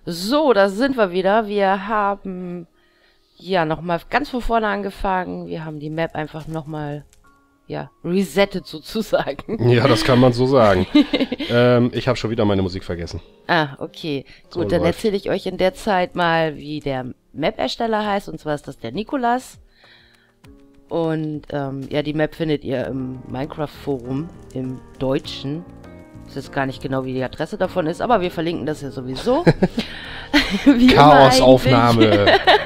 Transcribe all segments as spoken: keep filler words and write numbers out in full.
So, da sind wir wieder. Wir haben ja nochmal ganz von vorne angefangen. Wir haben die Map einfach nochmal, ja, resettet sozusagen. Ja, das kann man so sagen. ähm, ich habe schon wieder meine Musik vergessen. Ah, okay. So Gut, dann läuft. erzähle ich euch in der Zeit mal, wie der Map-Ersteller heißt. Und zwar ist das der Nikolas. Und ähm, ja, die Map findet ihr im Minecraft-Forum im Deutschen. Ich weiß jetzt gar nicht genau, wie die Adresse davon ist, aber wir verlinken das ja sowieso. Wie immer Chaosaufnahme.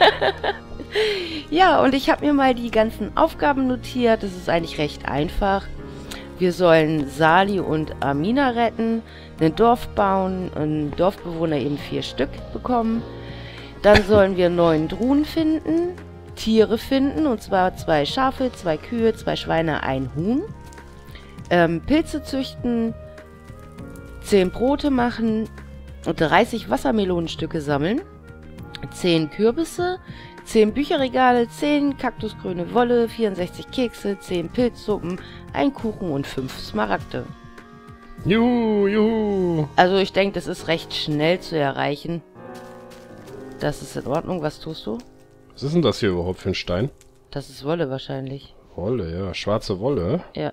Ja, und ich habe mir mal die ganzen Aufgaben notiert. Das ist eigentlich recht einfach. Wir sollen Sali und Amina retten, ein Dorf bauen, ein Dorfbewohner eben vier Stück bekommen. Dann sollen wir neun Truhen finden, Tiere finden, und zwar zwei Schafe, zwei Kühe, zwei Schweine, ein Huhn. Ähm, Pilze züchten, zehn Brote machen, dreißig Wassermelonenstücke sammeln, zehn Kürbisse, zehn Bücherregale, zehn Kaktusgrüne Wolle, vierundsechzig Kekse, zehn Pilzsuppen, ein Kuchen und fünf Smaragde. Juhu, juhu. Also ich denke, das ist recht schnell zu erreichen. Das ist in Ordnung. Was tust du? Was ist denn das hier überhaupt für ein Stein? Das ist Wolle wahrscheinlich. Wolle, ja. Schwarze Wolle. Ja.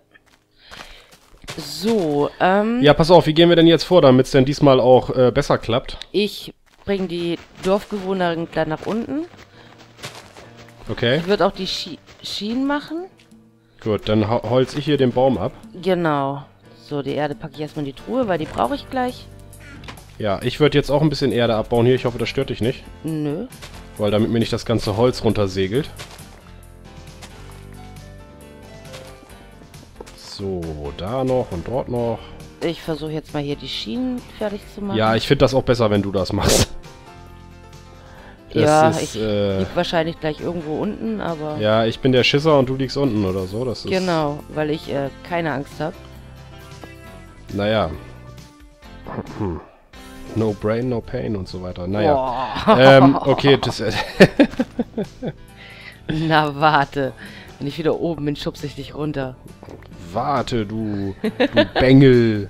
So, ähm... Ja, pass auf, wie gehen wir denn jetzt vor, damit es denn diesmal auch äh, besser klappt? ich bringe die Dorfbewohnerin gleich nach unten. Okay, Ich würde auch die Schi Schienen machen. gut, dann ho- holz ich hier den Baum ab. Genau. So, die Erde packe ich erstmal in die Truhe, weil die brauche ich gleich. Ja, ich würde jetzt auch ein bisschen Erde abbauen hier. Ich hoffe, das stört dich nicht. Nö. Weil damit mir nicht das ganze Holz runtersegelt. So, da noch und dort noch. Ich versuche jetzt mal hier die Schienen fertig zu machen. Ja, ich finde das auch besser, wenn du das machst. Das ja, ist, ich äh, lieg wahrscheinlich gleich irgendwo unten, aber... ja, ich bin der Schisser und du liegst unten oder so. Das ist, Genau, weil ich äh, keine Angst habe. Naja. Hm. No brain, no pain und so weiter. Naja. Boah. Ähm, okay, das... Äh, Na, warte. Wenn ich wieder oben bin, schubse ich dich runter. warte, du, du Bengel.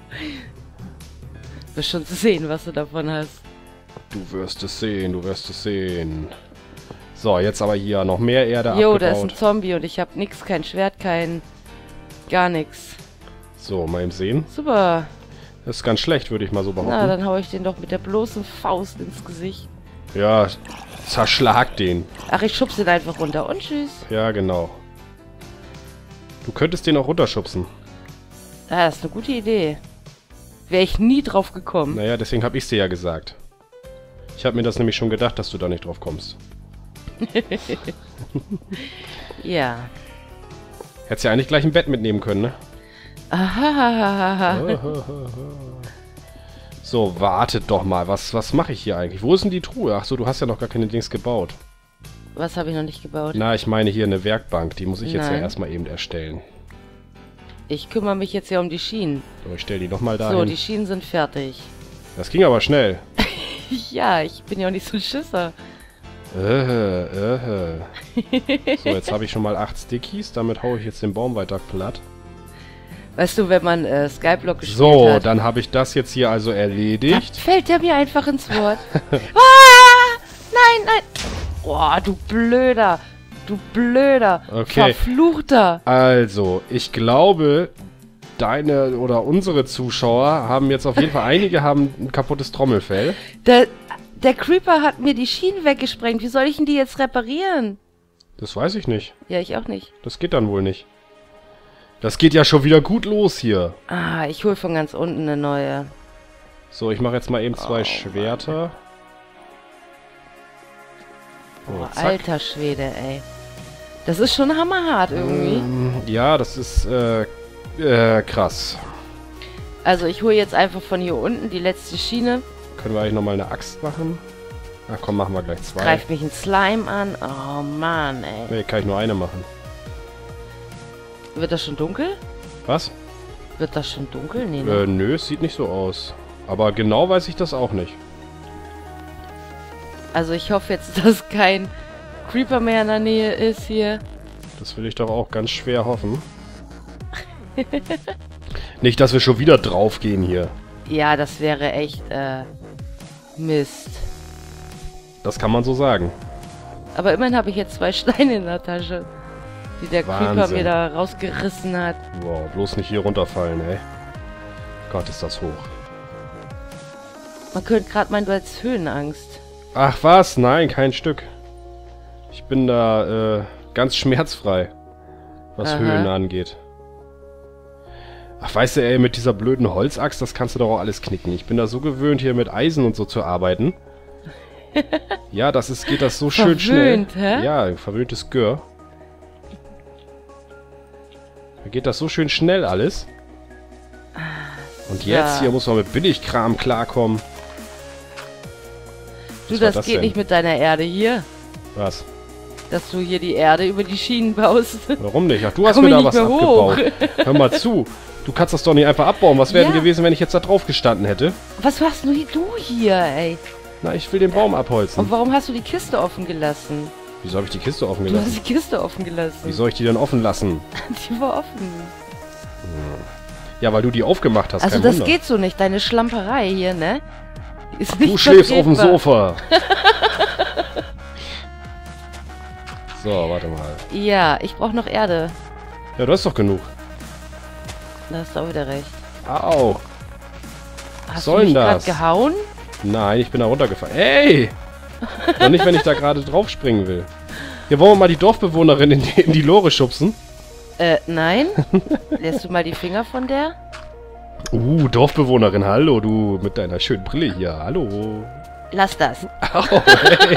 Wirst schon sehen, was du davon hast. Du wirst es sehen, du wirst es sehen. So, jetzt aber hier noch mehr Erde Jo, da ist ein abgebaut. Zombie und ich habe nix, kein Schwert, kein... gar nichts. So, mal im Sehen. Super. Das ist ganz schlecht, würde ich mal so behaupten. Na, dann hau ich den doch mit der bloßen Faust ins Gesicht. Ja, zerschlag den. Ach, ich schubse den einfach runter und tschüss. Ja, genau. Du könntest den auch runterschubsen. Ah, das ist eine gute Idee. Wäre ich nie drauf gekommen. Naja, deswegen habe ich es dir ja gesagt. Ich habe mir das nämlich schon gedacht, dass du da nicht drauf kommst. Ja. Hättest ja eigentlich gleich ein Bett mitnehmen können, ne? Ahahaha. So, wartet doch mal. Was, was mache ich hier eigentlich? Wo ist denn die Truhe? Achso, du hast ja noch gar keine Dings gebaut. Was habe ich noch nicht gebaut? Na, ich meine hier eine Werkbank. Die muss ich jetzt ja Nein. erstmal eben erstellen. Ich kümmere mich jetzt ja um die Schienen. So, ich stelle die nochmal dahin. So, die Schienen sind fertig. Das ging aber schnell. Ja, ich bin ja auch nicht so ein Schisser. Äh, äh. So, jetzt habe ich schon mal acht Stickies. Damit haue ich jetzt den Baum weiter platt. Weißt du, wenn man äh, Skyblock gespielt So, hat... dann habe ich das jetzt hier also Da erledigt. fällt er mir einfach ins Wort. Ah! Nein, nein. Boah, du Blöder. Du Blöder. Okay. Verfluchter. Also, ich glaube, deine oder unsere Zuschauer haben jetzt auf jeden Fall, einige haben ein kaputtes Trommelfell. Der, der Creeper hat mir die Schienen weggesprengt. Wie soll ich denn die jetzt reparieren? Das weiß ich nicht. Ja, ich auch nicht. Das geht dann wohl nicht. Das geht ja schon wieder gut los hier. Ah, ich hole von ganz unten eine neue. So, ich mache jetzt mal eben zwei Oh, Schwerter. So, Oh, zack. alter Schwede, ey. Das ist schon hammerhart irgendwie. Ähm, ja, das ist äh, äh, krass. Also ich hole jetzt einfach von hier unten die letzte Schiene. Können wir eigentlich nochmal eine Axt machen? Ach komm, machen wir gleich zwei. Greift mich ein Slime an. Oh Mann, ey. Nee, kann ich nur eine machen. Wird das schon dunkel? Was? Wird das schon dunkel? Nee, ne? Äh, nö, es sieht nicht so aus. Aber genau weiß ich das auch nicht. Also ich hoffe jetzt, dass kein Creeper mehr in der Nähe ist hier. Das will ich doch auch ganz schwer hoffen. Nicht, dass wir schon wieder draufgehen hier. Ja, das wäre echt, äh... Mist. Das kann man so sagen. Aber immerhin habe ich jetzt zwei Steine in der Tasche, die der Creeper Wahnsinn. mir da rausgerissen hat. Wow, bloß nicht hier runterfallen, ey. Gott, ist das hoch. Man könnte gerade meinen, du hättest Höhenangst. Ach was? Nein, kein Stück. Ich bin da äh, ganz schmerzfrei, was Aha. Höhen angeht. Ach, weißt du, ey, mit dieser blöden Holzaxt, das kannst du doch auch alles knicken. Ich bin da so gewöhnt, hier mit Eisen und so zu arbeiten. Ja, das ist, geht das so schön Verwöhnt, schnell. hä? Ja, verwöhntes Gör. Da geht das so schön schnell alles. Und jetzt, Ja. hier muss man mit Billigkram klarkommen. Du, Was war das, das geht denn? nicht mit deiner Erde hier. Was? Dass du hier die Erde über die Schienen baust. Warum nicht? Ach, du hast Komm mir ich da nicht was mehr hoch. abgebaut. Hör mal zu. Du kannst das doch nicht einfach abbauen. Was wäre denn Ja. gewesen, wenn ich jetzt da drauf gestanden hätte? Was machst du du hier, ey? Na, ich will den Baum abholzen. Und warum hast du die Kiste offen gelassen? Wieso habe ich die Kiste offen Du hast gelassen? die Kiste offen gelassen. Wie soll ich die denn offen lassen? Die war offen. Ja, weil du die aufgemacht hast, Also kein das Wunder. geht so nicht, deine Schlamperei hier, ne? Ist nicht Du schläfst auf dem vertretbar. Sofa. So, warte mal. Ja, ich brauche noch Erde. Ja, du hast doch genug. Da hast du auch wieder recht. Au. Hast soll du mich denn gerade das? gehauen? Nein, ich bin da runtergefallen. Ey! Doch nicht, wenn ich da gerade drauf springen will. Hier wollen wir mal die Dorfbewohnerin in die, in die Lore schubsen. Äh, nein. Lässt du mal die Finger von der? Uh, Dorfbewohnerin, hallo, du mit deiner schönen Brille hier. Hallo. Lass das. Au, hey.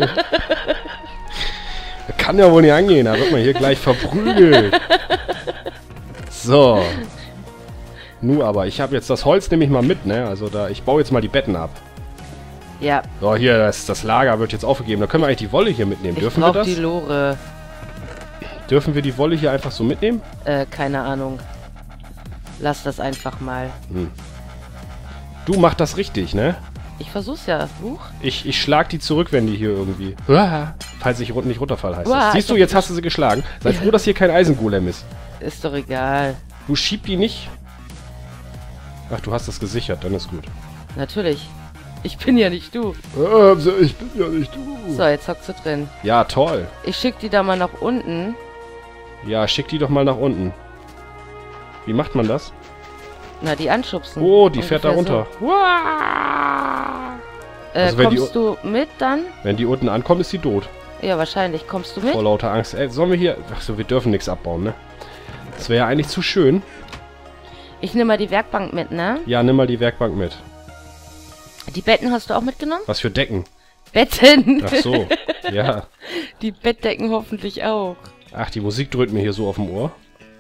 Das kann ja wohl nicht angehen, da wird man hier gleich verprügelt. So. Nu aber, ich habe jetzt das Holz nehme ich mal mit, ne? Also da, ich baue jetzt mal die Betten ab. Ja, So, hier, das, das Lager wird jetzt aufgegeben. Da können wir eigentlich die Wolle hier mitnehmen. ich Dürfen wir brauche das? die Lore. Dürfen wir die Wolle hier einfach so mitnehmen? Äh, keine Ahnung. Lass das einfach mal. Du mach das richtig, ne? Ich versuch's ja. Huch. Ich, ich schlag die zurück, wenn die hier irgendwie... Uah, falls ich run- nicht runterfall, heißt Uah, das. Siehst du, ich- jetzt hast du sie geschlagen. Sei froh, dass hier kein Eisengolem ist. Ist doch egal. Du schieb die nicht. Ach, du hast das gesichert, dann ist gut. Natürlich. Ich bin ja nicht du. Äh, ich bin ja nicht du. So, jetzt hockst du drin. Ja, toll. Ich schick die da mal nach unten. Ja, schick die doch mal nach unten. Wie macht man das? Na, die anschubsen. Oh, die fährt da Ungefähr runter. So. Äh, Also wenn die kommst du mit dann? Wenn die unten ankommt, ist die tot. Ja, wahrscheinlich. Kommst du mit? Vor lauter Angst. Ey, sollen wir hier... Achso, wir dürfen nichts abbauen, ne? Das wäre ja eigentlich zu schön. Ich nehme mal die Werkbank mit, ne? Ja, nimm mal die Werkbank mit. Die Betten hast du auch mitgenommen? Was für Decken? Betten! Ach so, ja. Die Bettdecken hoffentlich auch. Ach, die Musik dröhnt mir hier so auf dem Ohr.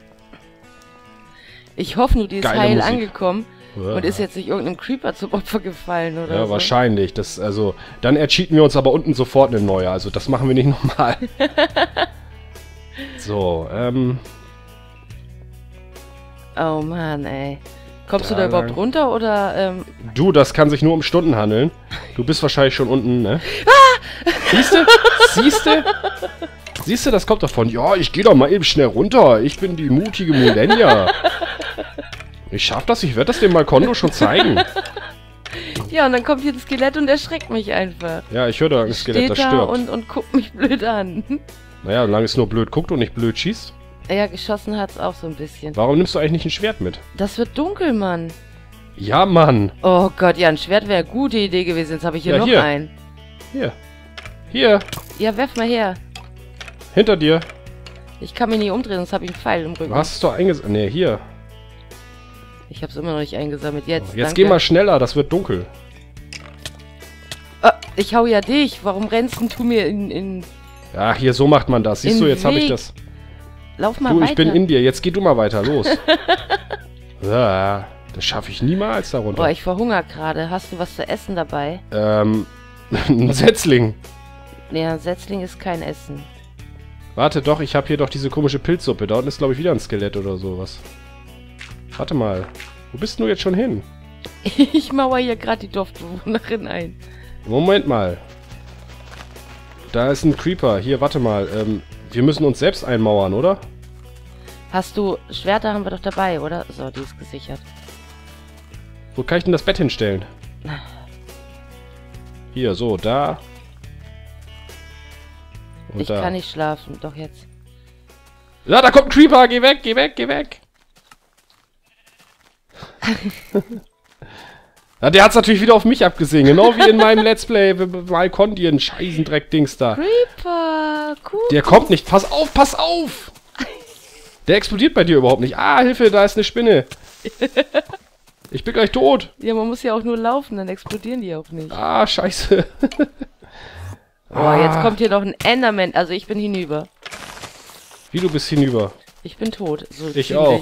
Ich hoffe nur, die ist Geile heil Musik. angekommen Uah. und ist jetzt nicht irgendeinem Creeper zum Opfer gefallen oder Ja, so. wahrscheinlich. Das, also, dann ercheaten wir uns aber unten sofort eine neue. Also, das machen wir nicht nochmal. So, ähm... Oh Mann, ey. Kommst Da du da überhaupt lang. runter oder, ähm... Du, das kann sich nur um Stunden handeln. Du bist wahrscheinlich schon unten, ne? Siehste? Siehste? Siehste, das kommt davon. Ja, ich gehe doch mal eben schnell runter. Ich bin die mutige Mulenia. Ich schaff das, ich werde das dem Malkondo schon zeigen. Ja, und dann kommt hier ein Skelett und erschreckt mich einfach. Ja, ich höre da ein Skelett, Steht das da stirbt. und, und guckt mich blöd an. Naja, solange es nur blöd guckt und nicht blöd schießt. Ja, geschossen hat's auch so ein bisschen. Warum nimmst du eigentlich nicht ein Schwert mit? Das wird dunkel, Mann. Ja, Mann. Oh Gott, ja, ein Schwert wäre eine gute Idee gewesen. Jetzt habe ich hier Ja, noch hier. einen. Hier. Hier. Ja, werf mal her. Hinter dir. Ich kann mich nicht umdrehen, sonst habe ich einen Pfeil im Rücken. Du hast es doch eingesammelt. Nee, hier. Ich habe es immer noch nicht eingesammelt. Jetzt, Jetzt danke. geh mal schneller, das wird dunkel. Ah, ich hau ja dich. Warum rennst denn du mir in... in Ja, hier, so macht man das. Siehst In du, jetzt habe ich Weg. das. Lauf mal Du, weiter. ich bin in dir. Jetzt geh du mal weiter. Los. Ja, das schaffe ich niemals darunter. Boah, ich verhungere gerade. Hast du was zu essen dabei? Ähm, ein Setzling. Nee, ein Setzling ist kein Essen. Warte doch, ich habe hier doch diese komische Pilzsuppe. Da unten ist, glaube ich, wieder ein Skelett oder sowas. Warte mal. Wo bist du jetzt schon hin? Ich mauer hier gerade die Dorfbewohnerin ein. Moment mal. Da ist ein Creeper. Hier, warte mal. Ähm, wir müssen uns selbst einmauern, oder? Hast du... Schwerter haben wir doch dabei, oder? So, die ist gesichert. Wo kann ich denn das Bett hinstellen? Hier, so, da. Und ich da. kann nicht schlafen. Doch jetzt. Ja, da kommt ein Creeper. Geh weg, geh weg, geh weg. Ja, der hat's natürlich wieder auf mich abgesehen. Genau wie in meinem Let's Play. Mal Kondien, Scheißendreck-Dings da. Creeper, cool. Der kommt nicht. Pass auf, pass auf. Der explodiert bei dir überhaupt nicht. Ah, Hilfe, da ist eine Spinne. Ich bin gleich tot. Ja, man muss ja auch nur laufen, dann explodieren die auch nicht. Ah, scheiße. Oh, ah. Jetzt kommt hier noch ein Enderman. Also ich bin hinüber. Wie, du bist hinüber? Ich bin tot. So ich ziemlich. auch.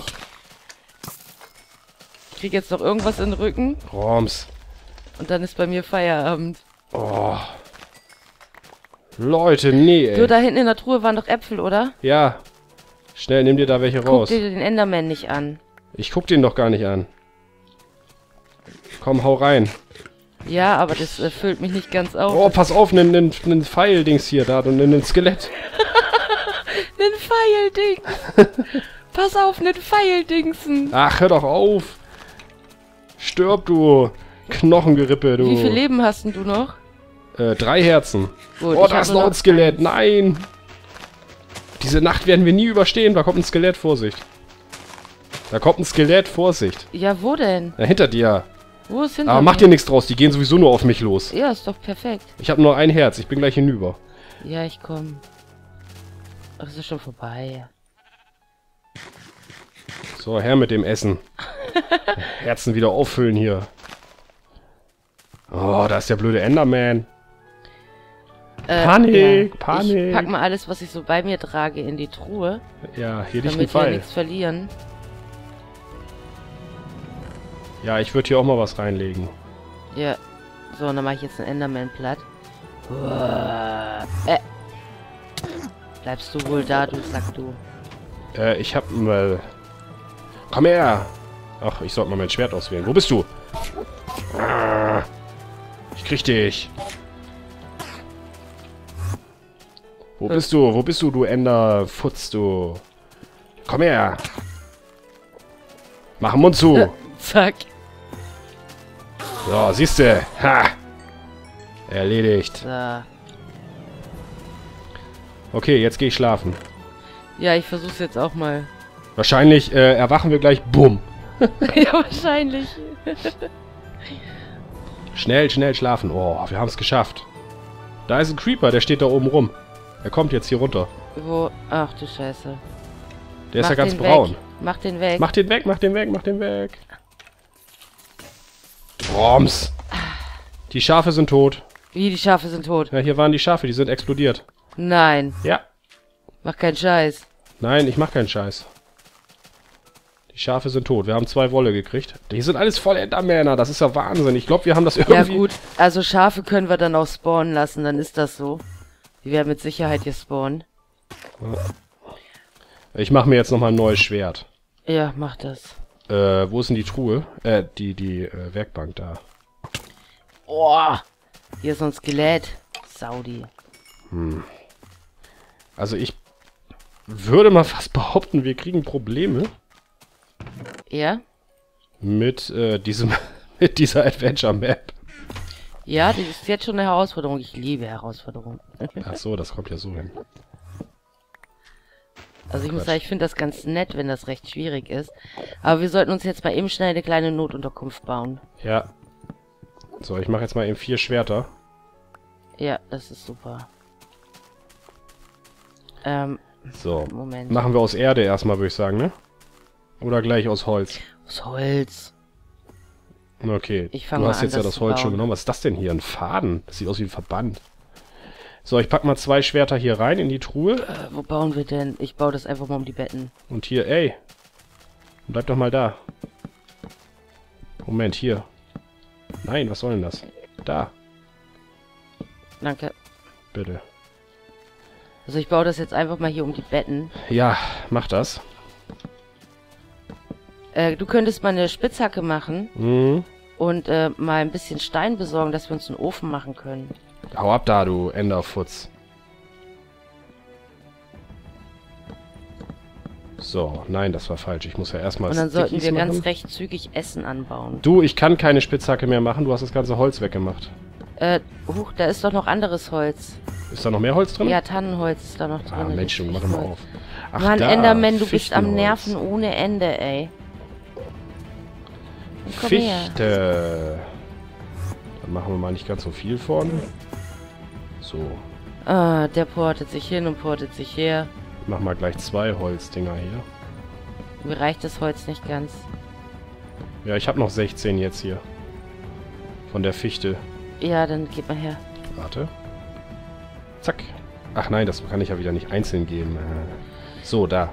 Ich krieg jetzt noch irgendwas in den Rücken. Roms. Und dann ist bei mir Feierabend. Oh. Leute, nee, ey. Du, da hinten in der Truhe waren doch Äpfel, oder? Ja. Schnell, nimm dir da welche Guck raus. dir den Enderman nicht an. Ich guck den doch gar nicht an. Komm, hau rein. Ja, aber das äh, füllt mich nicht ganz auf. Oh, pass auf, nimm den Pfeil-Dings hier da und nimm den Skelett. Nen Pfeildings. Pass auf, nen Pfeildingsen. Ach, hör doch auf. Stirb, du Knochengerippe, du. Wie viel Leben hast denn du noch? Äh, drei Herzen. Gut, Oh, da ist noch ein Skelett. Nein. Diese Nacht werden wir nie überstehen. Da kommt ein Skelett. Vorsicht. Da kommt ein Skelett. Vorsicht. Ja, wo denn? Ja, hinter dir. Wo ist hinter Aber mach dir nichts draus. Die gehen sowieso nur auf mich los. Ja, ist doch perfekt. Ich habe nur ein Herz. Ich bin gleich hinüber. Ja, ich komm. Ach, es ist schon vorbei. So, her mit dem Essen. Herzen wieder auffüllen hier. Oh, da ist der blöde Enderman. Äh, Panik, ja. Panik. Ich pack mal alles, was ich so bei mir trage, in die Truhe. Ja, hier liegt ein Damit wir Pfeil. nichts verlieren. Ja, ich würde hier auch mal was reinlegen. Ja. So, und dann mache ich jetzt einen Enderman platt. Äh. Bleibst du wohl da, du Sack, du. Äh, ich hab mal... Komm her! Ach, ich sollte mal mein Schwert auswählen. Wo bist du? Ich krieg dich. Wo bist du? Wo bist du, du Enderfutz, du? Komm her! Mach den Mund zu! Äh, zack. So, siehste. Ha! Erledigt. So. Okay, jetzt gehe ich schlafen. Ja, ich versuch's jetzt auch mal. Wahrscheinlich äh, erwachen wir gleich. Bumm. Ja, wahrscheinlich. Schnell, schnell schlafen. Oh, wir haben es geschafft. Da ist ein Creeper, der steht da oben rum. Er kommt jetzt hier runter. Wo? Ach du Scheiße. Der ist Mach ja ganz den braun. Weg. Mach den weg. Mach den weg, mach den weg, mach den weg. Roms. Die Schafe sind tot. Wie, die Schafe sind tot? Ja, hier waren die Schafe, die sind explodiert. Nein. Ja. Mach keinen Scheiß. Nein, ich mach keinen Scheiß. Die Schafe sind tot. Wir haben zwei Wolle gekriegt. Die sind alles voll Endermänner. Das ist ja Wahnsinn. Ich glaube, wir haben das irgendwie... Ja gut, also Schafe können wir dann auch spawnen lassen, dann ist das so. Die werden mit Sicherheit hier spawnen. Ich mache mir jetzt nochmal ein neues Schwert. Ja, mach das. Äh, wo ist denn die Truhe? Äh, die, die äh, Werkbank da. Oh, hier ist so ein Skelett. Saudi. Hm. Also ich würde mal fast behaupten, wir kriegen Probleme Ja? mit äh, diesem mit dieser Adventure Map. Ja, das ist jetzt schon eine Herausforderung. Ich liebe Herausforderungen. Ach so, das kommt ja so hin. Also ich muss sagen, ich finde das ganz nett, wenn das recht schwierig ist. Aber wir sollten uns jetzt mal eben schnell eine kleine Notunterkunft bauen. Ja. So, ich mache jetzt mal eben vier Schwerter. Ja, das ist super. Ähm, So. Moment. Machen wir aus Erde erstmal, würde ich sagen, ne? Oder gleich aus Holz. Aus Holz. Okay. Ich fang du mal hast an, jetzt ja das das zu Holz bauen. schon genommen. Was ist das denn hier? Ein Faden? Das sieht aus wie ein Verband. So, ich pack mal zwei Schwerter hier rein in die Truhe. Äh, wo bauen wir denn? Ich baue das einfach mal um die Betten. Und hier, ey. Bleib doch mal da. Moment, hier. Nein, was soll denn das? Da, Danke. bitte. Also ich baue das jetzt einfach mal hier um die Betten. Ja, mach das. Äh, du könntest mal eine Spitzhacke machen Mhm. und äh, mal ein bisschen Stein besorgen, dass wir uns einen Ofen machen können. Hau ab da, du Enderfutz. So, nein, das war falsch. Ich muss ja erstmal Und dann sollten Stickies wir ganz machen. recht zügig Essen anbauen. Du, ich kann keine Spitzhacke mehr machen. Du hast das ganze Holz weggemacht. Äh, huch, da ist doch noch anderes Holz. Ist da noch mehr Holz drin? Ja, Tannenholz ist da noch drin. Ah, Mensch, mach doch mal auf. Ach, Mann, da, Enderman, du bist am Fichtenholz. Nerven ohne Ende, ey. Komm her. Fichte. Dann machen wir mal nicht ganz so viel vorne. So. Ah, der portet sich hin und portet sich her. Mach mal gleich zwei Holzdinger hier. Mir reicht das Holz nicht ganz. Ja, ich habe noch sechzehn jetzt hier. Von der Fichte. Ja, dann gib mal her. Warte. Zack. Ach nein, das kann ich ja wieder nicht einzeln geben. So, da.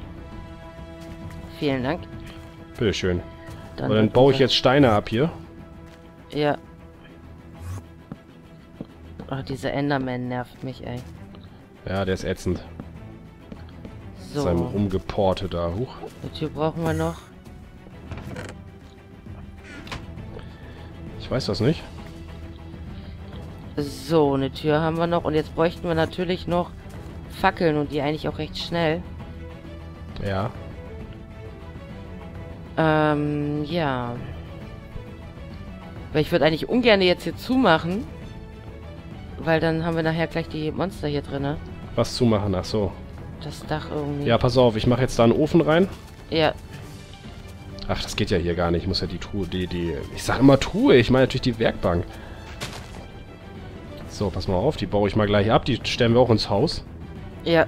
Vielen Dank. Bitteschön. Dann, Und dann baue ich jetzt Steine ab hier. Ja. Oh, dieser Enderman nervt mich, ey. Ja, der ist ätzend. So. Seinem Rumgeporte da. Huch. Die Tür brauchen wir noch. Ich weiß das nicht. So, eine Tür haben wir noch. Und jetzt bräuchten wir natürlich noch Fackeln und die eigentlich auch recht schnell. Ja. Ähm, ja. Weil ich würde eigentlich ungern jetzt hier zumachen. Weil dann haben wir nachher gleich die Monster hier drin, ne? Was zumachen? Ach so. Das Dach irgendwie. Ja, pass auf. Ich mache jetzt da einen Ofen rein. Ja. Ach, das geht ja hier gar nicht. Ich muss ja die Truhe, die, die... Ich sag immer Truhe. Ich meine natürlich die Werkbank. So, pass mal auf. Die baue ich mal gleich ab. Die stellen wir auch ins Haus. Ja.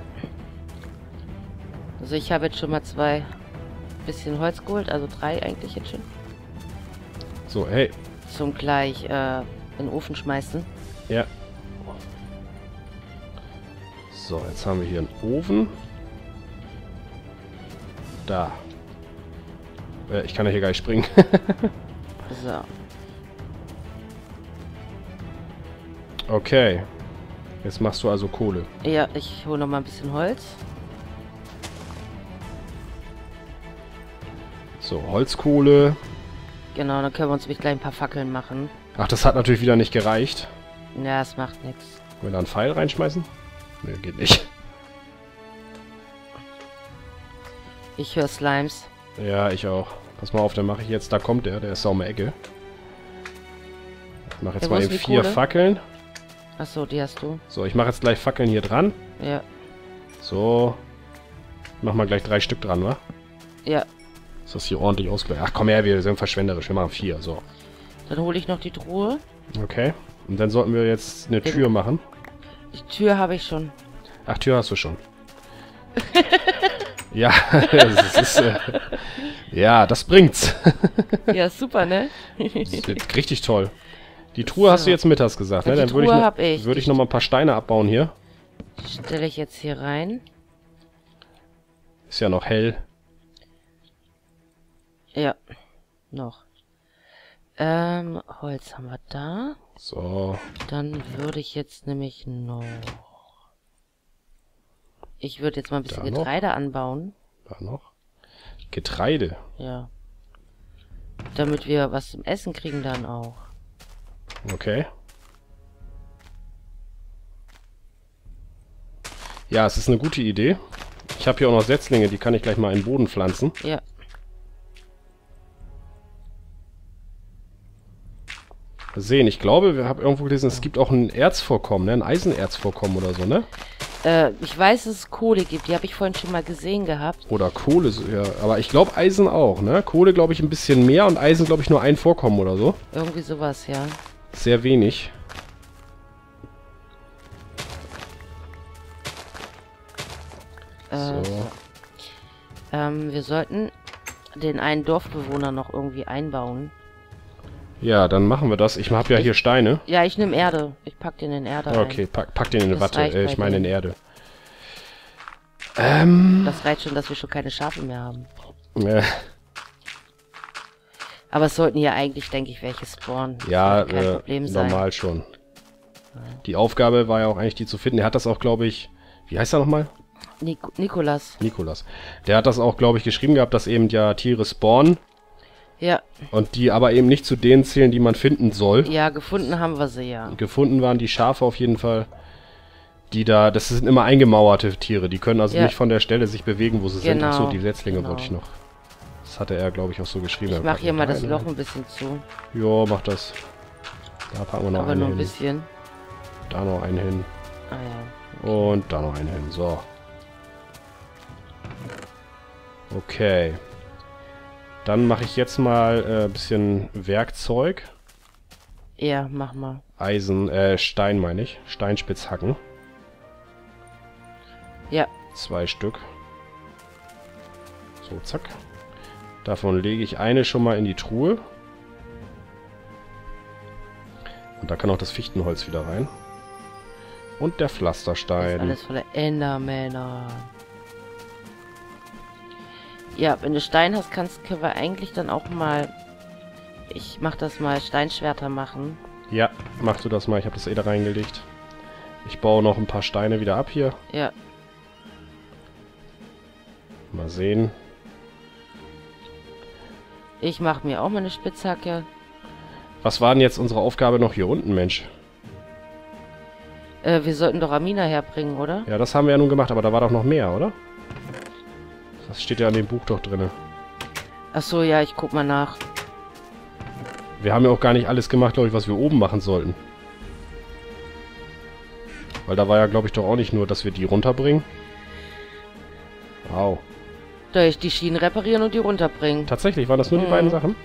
Also ich habe jetzt schon mal zwei bisschen Holz geholt. Also drei eigentlich jetzt schon. So, hey. Zum gleich äh, in den Ofen schmeißen. Ja. So, jetzt haben wir hier einen Ofen. Da. Äh, ich kann ja hier gar nicht springen. So. Okay. Jetzt machst du also Kohle. Ja, ich hole noch mal ein bisschen Holz. So, Holzkohle. Genau, dann können wir uns gleich ein paar Fackeln machen. Ach, das hat natürlich wieder nicht gereicht. Ja, das macht nichts. Wollen wir da einen Pfeil reinschmeißen? Ne, geht nicht. Ich höre Slimes. Ja, ich auch. Pass mal auf, dann mache ich jetzt, da kommt der, der ist da um die Ecke. Ich mache jetzt Ja, wo mal ist eben die vier Kohle? Fackeln. Achso, die hast du. So, ich mache jetzt gleich Fackeln hier dran. Ja. So. Mach mal gleich drei Stück dran, wa? Ja. Ist das hier ordentlich ausgleich? Ach komm her, wir sind verschwenderisch. Wir machen vier, so. Dann hole ich noch die Truhe. Okay. Und dann sollten wir jetzt eine Tür machen. Die Tür habe ich schon. Ach, Tür hast du schon. Ja, das ist, äh, ja, das bringt's. Ja, super, ne? Das ist richtig toll. Die Truhe hast du jetzt mittags gesagt, ne? Die Dann würde Truhe ich, hab ich. würde ich noch mal ein paar Steine abbauen hier. Die stelle ich jetzt hier rein. Ist ja noch hell. Ja. Noch. Ähm, Holz haben wir da. So. Dann würde ich jetzt nämlich noch... Ich würde jetzt mal ein bisschen Da noch? Getreide anbauen. Da noch. Getreide. Ja. Damit wir was zum Essen kriegen dann auch. Okay. Ja, es ist eine gute Idee. Ich habe hier auch noch Setzlinge, die kann ich gleich mal in den Boden pflanzen. Ja. Sehen, ich glaube, wir haben irgendwo gelesen, es gibt auch ein Erzvorkommen, ne? Ein Eisenerzvorkommen oder so, ne? Äh, ich weiß, dass es Kohle gibt. Die habe ich vorhin schon mal gesehen gehabt. Oder Kohle, so, ja. Aber ich glaube Eisen auch, ne? Kohle, glaube ich, ein bisschen mehr und Eisen, glaube ich, nur ein Vorkommen oder so. Irgendwie sowas, ja. Sehr wenig. Äh, So. Ähm, wir sollten den einen Dorfbewohner noch irgendwie einbauen. Ja, dann machen wir das. Ich habe ja hier Steine. Ja, ich nehme Erde. Ich pack den in Erde Okay, pack, pack den in Das Watte. reicht Äh, bei ich meine in denen. Erde. Ähm. ein. Das reicht schon, dass wir schon keine Schafe mehr haben. Äh, Aber es sollten ja eigentlich, denke ich, welche spawnen. Das ja, sollte kein äh, Problem sein. normal schon. Die Aufgabe war ja auch eigentlich, die zu finden. Er hat das auch, glaube ich... Wie heißt er nochmal? Nik Nikolas. Nikolas. Der hat das auch, glaube ich, geschrieben gehabt, dass eben ja Tiere spawnen. Ja, Und die aber eben nicht zu denen zählen, die man finden soll. ja, gefunden haben wir sie ja. Gefunden waren die Schafe auf jeden Fall. Die da, das sind immer eingemauerte Tiere. Die können also Ja. nicht von der Stelle sich bewegen, wo sie sind. Genau, Ach so, die Setzlinge genau. wollte ich noch. Das hatte er, glaube ich, auch so geschrieben. Ich Er mache packt hier mal da das rein, Loch ne? ein bisschen zu. Ja, mach das. Da packen wir noch Aber einen nur ein hin. bisschen. Da noch einen hin. Ah ja. Und da noch einen hin. So. Okay. Dann mache ich jetzt mal ein äh, bisschen Werkzeug. Ja, mach mal. Eisen, äh, Stein meine ich. Steinspitzhacken. Ja. Zwei Stück. So, zack. Davon lege ich eine schon mal in die Truhe. Und da kann auch das Fichtenholz wieder rein. Und der Das ist Pflasterstein. alles voller Endermänner. Ja, wenn du Stein hast, kannst, können wir eigentlich dann auch mal... Ich mach das mal, Steinschwerter machen. Ja, mach du das mal. Ich habe das eh da reingelegt. Ich baue noch ein paar Steine wieder ab hier. Ja. Mal sehen. Ich mache mir auch mal eine Spitzhacke. Was war denn jetzt unsere Aufgabe noch hier unten, Mensch? Äh, wir sollten doch Amina herbringen, oder? Ja, das haben wir ja nun gemacht, aber da war doch noch mehr, oder? Das steht ja in dem Buch doch drin. Ach so, ja, ich guck mal nach. Wir haben ja auch gar nicht alles gemacht, glaube ich, was wir oben machen sollten. Weil da war ja, glaube ich, doch auch nicht nur, dass wir die runterbringen. Wow. Da ich die Schienen reparieren und die runterbringen. Tatsächlich, waren das nur die Mhm. beiden Sachen?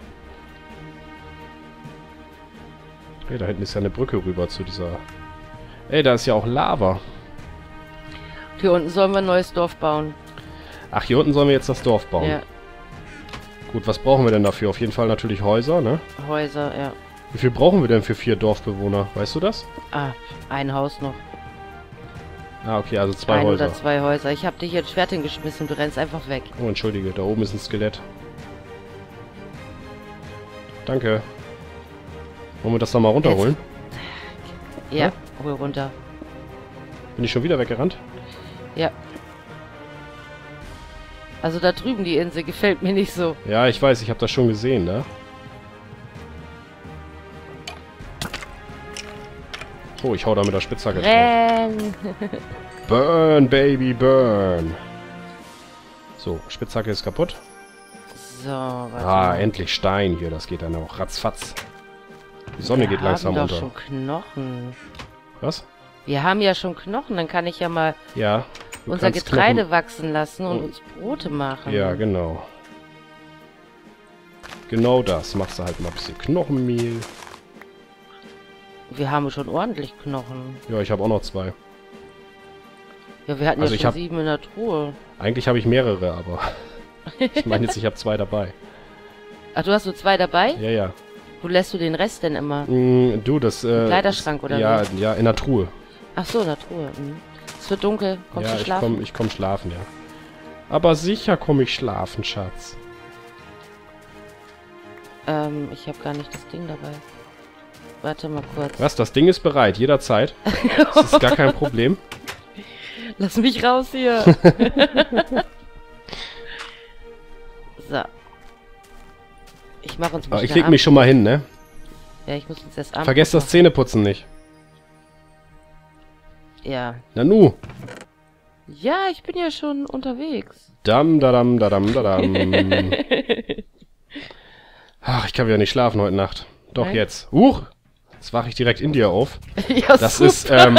Hey, da hinten ist ja eine Brücke rüber zu dieser... Ey, da ist ja auch Lava. Hier unten sollen wir ein neues Dorf bauen. Ach, hier unten sollen wir jetzt das Dorf bauen. Ja, Gut, was brauchen wir denn dafür? Auf jeden Fall natürlich Häuser, ne? Häuser, ja. Wie viel brauchen wir denn für vier Dorfbewohner? Weißt du das? Ah, ein Haus noch. Ah, okay, also zwei ein Häuser. oder zwei Häuser. Ich hab dich hier ein Schwert hingeschmissen und du rennst einfach weg. Oh, entschuldige, da oben ist ein Skelett. Danke. Wollen wir das nochmal runterholen? Ja, Ja? hol runter. Bin ich schon wieder weggerannt? Ja. Also da drüben die Insel gefällt mir nicht so. Ja, ich weiß, ich habe das schon gesehen, ne? Oh, ich hau da mit der Spitzhacke drauf. Renn! Burn, Baby, burn. So, Spitzhacke ist kaputt. So, warte Ah, mal. endlich Stein hier. Das geht dann auch ratzfatz. Die Sonne geht Wir langsam haben doch unter. schon Knochen. Was? Wir haben ja schon Knochen, dann kann ich ja mal Ja. du unser kannst Getreide Knochen- wachsen lassen und Oh. uns Brote machen. Ja, genau. Genau das. Machst du halt mal ein bisschen Knochenmehl. Wir haben schon ordentlich Knochen. Ja, ich habe auch noch zwei. Ja, wir hatten Also ja ich schon hab- sieben in der Truhe. Eigentlich habe ich mehrere, aber... ich meine jetzt, ich habe zwei dabei. Ach, du hast nur zwei dabei? Ja, ja. Wo lässt du den Rest denn immer? Mm, du, das... Äh, Kleiderschrank oder Ja, wie? ja, in der Truhe. Ach so, in der Truhe. Mhm. Es wird dunkel. Kommst ja, du ich schlafen? komm, ich komm schlafen, ja. Aber sicher komme ich schlafen, Schatz. Ähm, ich habe gar nicht das Ding dabei. Warte mal kurz. Was? Das Ding ist bereit, jederzeit. Das ist gar kein Problem. Lass mich raus hier. So. Ich mache uns mal Aber ich schnell leg mich ab. schon mal hin, ne? Ja, ich muss uns das Abend Vergesst das Zähneputzen nicht. Ja. Nanu. Ja, ich bin ja schon unterwegs. Dam, dadam, dadam, dadam. Ach, ich kann wieder nicht schlafen heute Nacht. Doch, Nein? jetzt. Huch! Jetzt wache ich direkt in dir auf. Ja, Das super. ist, ähm...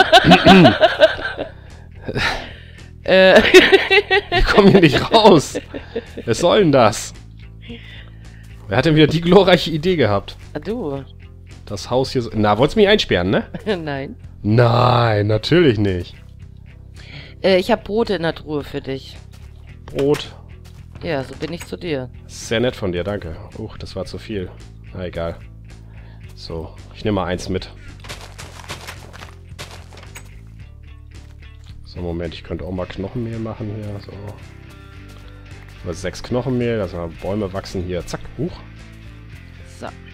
Äh, ich komme hier nicht raus. Was soll denn das? Wer hat denn wieder die glorreiche Idee gehabt? du. Das Haus hier so... Na, wolltest du mich einsperren, ne? Nein. Nein, natürlich nicht. Äh, ich habe Brote in der Truhe für dich. Brot. Ja, so bin ich zu dir. Sehr nett von dir, danke. Uch, das war zu viel. Na, egal. So, ich nehme mal eins mit. So, Moment, ich könnte auch mal Knochenmehl machen hier. So. Über sechs Knochenmehl, dass mal Bäume wachsen hier. Zack, huch. So.